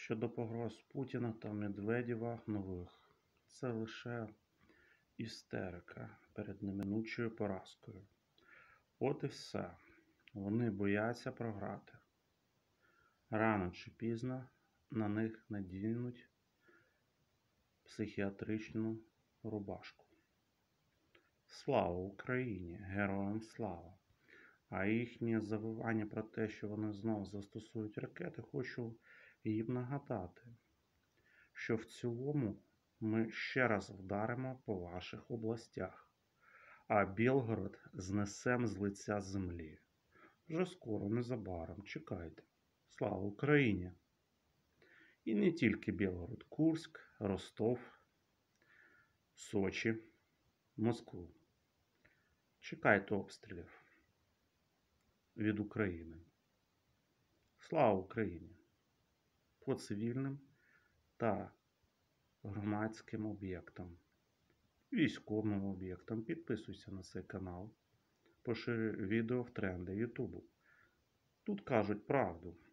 Щодо погроз Путіна та Медведєва нових, це лише істерика перед неминучою поразкою. От і все. Вони бояться програти. Рано чи пізно на них надінуть психіатричну рубашку. Слава Україні! Героям слава! А їхнє завивання про те, що вони знов застосують ракети, хочу їм нагадати, що в цілому ми ще раз вдаримо по ваших областях, а Білгород знесем з лиця землі. Вже скоро, незабаром, чекайте. Слава Україні! І не тільки Білгород, Курськ, Ростов, Сочі, Москву. Чекайте обстрілів від України. Слава Україні! По цивільним та громадським об'єктам, військовим об'єктам. Підписуйся на цей канал, поширюй відео в тренди Ютубу. Тут кажуть правду.